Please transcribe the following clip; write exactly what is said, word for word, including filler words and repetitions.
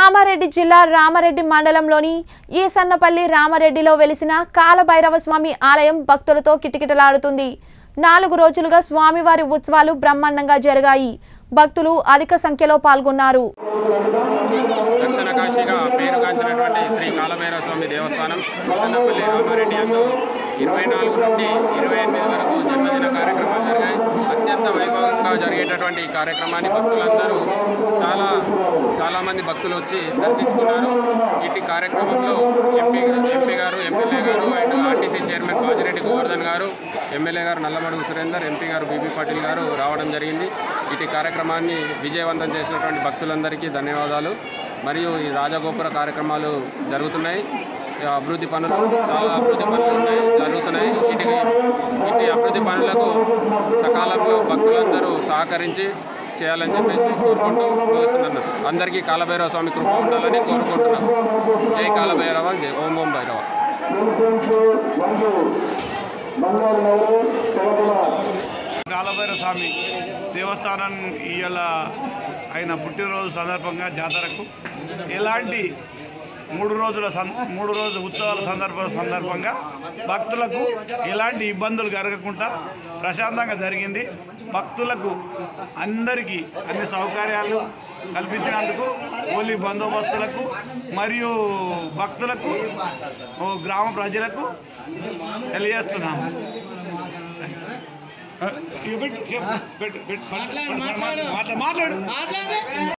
కామారెడ్డి జిల్లా రామరెడ్డి మండలంలోని ఈసన్నపల్లి రామరెడ్డిలో వెలిసిన కాలభైరవ స్వామి ఆలయం భక్తులతో కిటకిటలాడుతుంది. నాలుగు రోజులుగా స్వామివారి ఉత్సవాలు బ్రహ్మాండంగా జరిగాయి. భక్తులు అధిక సంఖ్యలో పాల్గొన్నారు. దక్షిణ కాశీగా పేరుగాంచినటువంటి శ్రీ కాలభైరవ స్వామి దేవస్థానం ఈసన్నపల్లి రామారెడ్డి యందు ఇరవై నాలుగు నుండి ఇరవై ఎనిమిది వరకు జన్మదిన కార్యక్రమాలు జరిగాయి. అత్యంత వైభవంగా జరిగేటటువంటి ఈ కార్యక్రమాన్ని భక్తులందరూ చాలా చాలామంది భక్తులు వచ్చి దర్శించుకున్నారు. ఇటు కార్యక్రమంలో ఎంపీ ఎంపీ గారు ఎమ్మెల్యే గారు and RTC chairman Bajireddy Govardhan గారు, ఎమ్మెల్యే గారు నల్లమడుగు సురేందర్, ఎంపీ గారు బీబీ పాటిల్ గారు రావడం జరిగింది. ఇటు కార్యక్రమాన్ని విజయవంతం చేసినటువంటి భక్తులందరికీ ధన్యవాదాలు. మరియు ఈ రాజగోపుర కార్యక్రమాలు జరుగుతున్నాయి. అభివృద్ధి పనులు చాలా అభివృద్ధి పనులు ఉన్నాయి జరుగుతున్నాయి. ఇటు ఇటు అభివృద్ధి పనులకు సకాలంలో భక్తులందరూ సహకరించి చేయాలని చెప్పేసి కోరుకుంటూ ముగిస్తున్నాను. అందరికీ కాలభైరవ స్వామి కృప ఉండాలని కోరుకుంటున్నాం. జై కాలభైరవ, జై ఓం ఓం భైరవ. కాలభైరవ స్వామి దేవస్థానం ఇవాళ ఆయన పుట్టినరోజు సందర్భంగా జాతరకు ఎలాంటి మూడు రోజుల సం మూడు రోజు ఉత్సవాల సందర్భ సందర్భంగా భక్తులకు ఎలాంటి ఇబ్బందులు కలగకుండా ప్రశాంతంగా జరిగింది. భక్తులకు అందరికీ అన్ని సౌకర్యాలు కల్పించినందుకు పోలీ బందోబస్తులకు మరియు భక్తులకు గ్రామ ప్రజలకు తెలియజేస్తున్నాము. మాట్లాడు